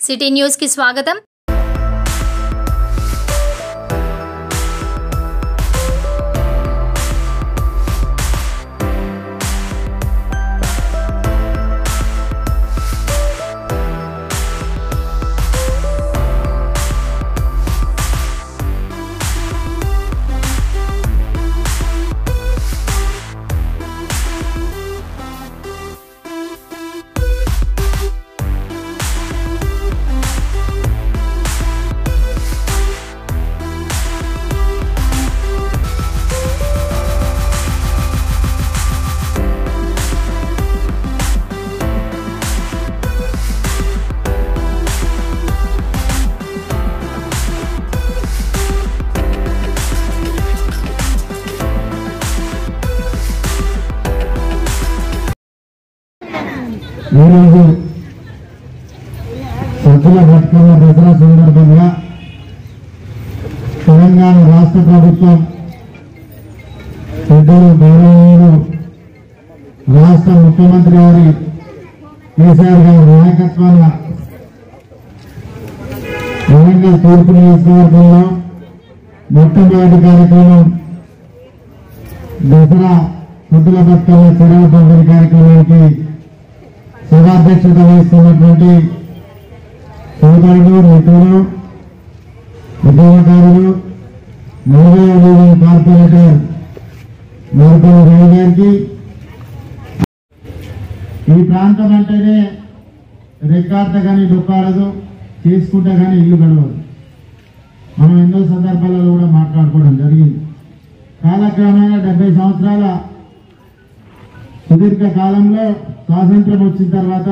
City news కి స్వాగతం। సద్దుల బతుకమ్మ దసరా సందర్భంగా తెలంగాణ రాష్ట్ర ప్రభుత్వం పెద్దలు గౌరవనీయులు రాష్ట్ర ముఖ్యమంత్రి గారి కేసీఆర్ గారి నాయకత్వాన వరంగల్ తూర్పు నియోజకవర్గంలో మొట్టమొదటి కార్యక్రమం దసరా సద్దుల బతుకమ్మ చెరువు పంపిణీ కార్యక్రమానికి సభాధ్యక్షత వహిస్తున్నటువంటి సోదరులు మిత్రులు ఉద్యోగకారులు 40వ కార్పొరేటర్ మరుపల్లి రవి గారికి ఈ ప్రాంతం అంటేనే రెక్కార్త కానీ డొక్కాడదు, చేసుకుంటే కానీ ఇల్లు గడవదు. మనం ఎన్నో సందర్భాలలో కూడా మాట్లాడుకోవడం జరిగింది. కాలక్రమేణా 70 సంవత్సరాల సుదీర్ఘ కాలంలో స్వాతంత్రం వచ్చిన తర్వాత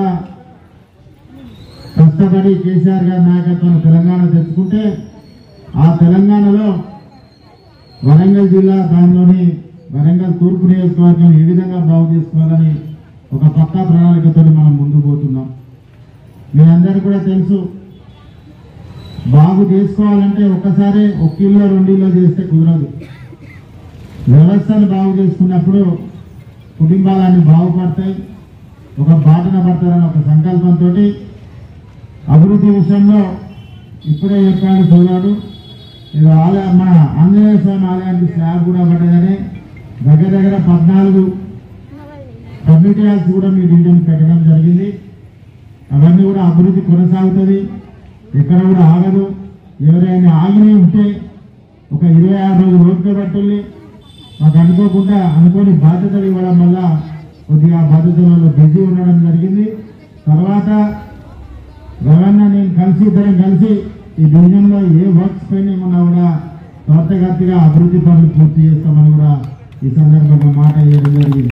కష్టపడి కేసీఆర్ గారి నాయకత్వం తెలంగాణ తెచ్చుకుంటే ఆ తెలంగాణలో వరంగల్ జిల్లా దానిలోని వరంగల్ తూర్పు నియోజకవర్గం ఏ విధంగా బాగు చేసుకోవాలని ఒక పక్కా ప్రణాళికతో మనం ముందుకు పోతున్నాం. మీ అందరికీ కూడా తెలుసు, బాగు చేసుకోవాలంటే ఒక్కసారి ఒక ఇల్లు 2 ఇళ్ళు చేస్తే కుదరదు. వ్యవస్థను బాగు చేసుకున్నప్పుడు కుటుంబాలన్నీ బాగుపడతాయి, ఒక బాటన పడతారని ఒక సంకల్పంతో అభివృద్ధి విషయంలో ఇప్పుడే చెప్పాడు సోదరుడు, ఇది మన ఆంజనేయ స్వామి ఆలయానికి స్లాబ్ కూడా పడ్డదని దగ్గర 14 కమ్యూనిటీ హాల్స్ కూడా మీ డివిజన్ పెట్టడం జరిగింది. అవన్నీ కూడా అభివృద్ధి కొనసాగుతుంది, ఎక్కడ కూడా ఆగదు. ఎవరైనా ఆగినవి ఉంటే ఒక 26 రోజులు ఓపిక పట్టుల్ని మాకు అనుకోని బాధ్యతలు ఇవ్వడం వల్ల కొద్దిగా బాధ్యతలలో బిజీ ఉండడం జరిగింది. తర్వాత రవణ నేను ఇద్దరం కలిసి ఈ డివిజన్లో ఏ వర్క్స్ పెండింగ్ ఉన్నా కూడా త్వరితగతిగా అభివృద్ధి పనులు పూర్తి చేస్తామని కూడా ఈ సందర్భంగా మాట ఇవ్వడం జరిగింది.